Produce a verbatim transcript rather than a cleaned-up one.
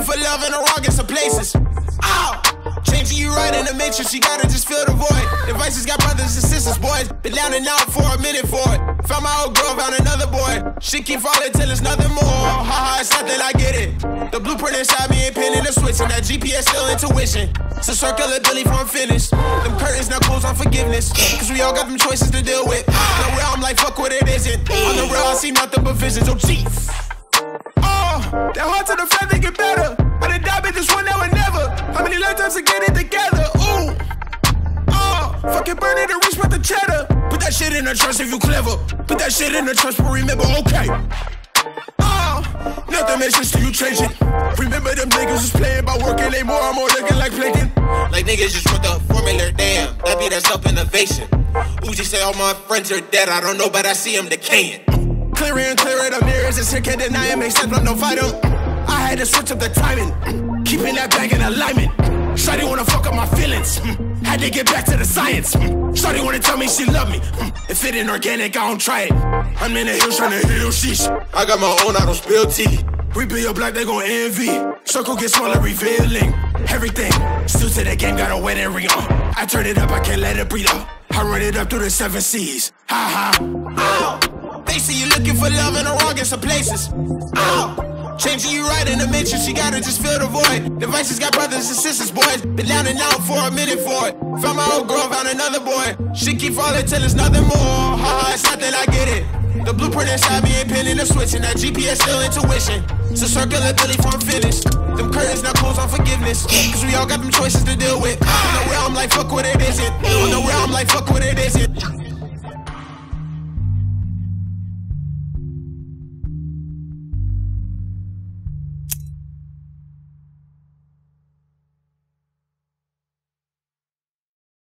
for love in the wrongest of places. Ow! Changing you right in the matrix, you gotta just fill the void. The vices got brothers and sisters, boys. Been down and out for a minute for it. Found my old girl, found another boy. Shit keep falling till it's nothing more. Haha, it's nothing, I get it. The blueprint inside me ain't pinning the switch, and that G P S still intuition. It's a circular Billy from finish. Them curtains now close on forgiveness, cause we all got them choices to deal with. On the real, I'm like, fuck what it isn't. On the real, I see nothing but visions, oh chief. Oh, that hard to the fact they get better. I done died with this one now and never. How many lifetimes to get it together? Ooh. Oh, fucking burn it and reach with the cheddar. Put that shit in the trust if you clever. Put that shit in the trust, but remember, okay. Oh, nothing makes sense till you change it. Remember them niggas was playing by working, they more and more looking like Plankton. Like niggas just want the formula, damn. That be that self-innovation. Uzi say all my friends are dead, I don't know, but I see them decaying. Clearer and clearer the mirrors, it's here, can't deny him, except I'm no fighter. I had to switch up the timing, keeping that bag in alignment. Shawty wanna fuck up my feelings, had to get back to the science. Shawty wanna tell me she love me, if it ain't organic, I don't try it. I'm in the hills trying to heal sheesh. I got my own, I don't spill tea. We be your black, they gon' envy. Circle get smaller, revealing everything. Still to the game, got a wedding ring on. I turn it up, I can't let it breathe up. I run it up through the seven seas. Ha ha. Ow. They say you looking for love in the wrongest of places. Ow. Changing you right in the matrix, you gotta just fill the void. The vices got brothers and sisters, boys. Been down and out for a minute for it. Found my old girl, found another boy. Shit keep falling till it's nothing more. Haha, it's nothing, I get it. The blueprint inside me ain't pinning the switch, and that G P S still intuition. It's a circular Billy from finish. Them curtains now close on forgiveness, cause we all got them choices to deal with. On the real, I'm like, fuck what it isn't. On the real, I'm like, fuck what it isn't.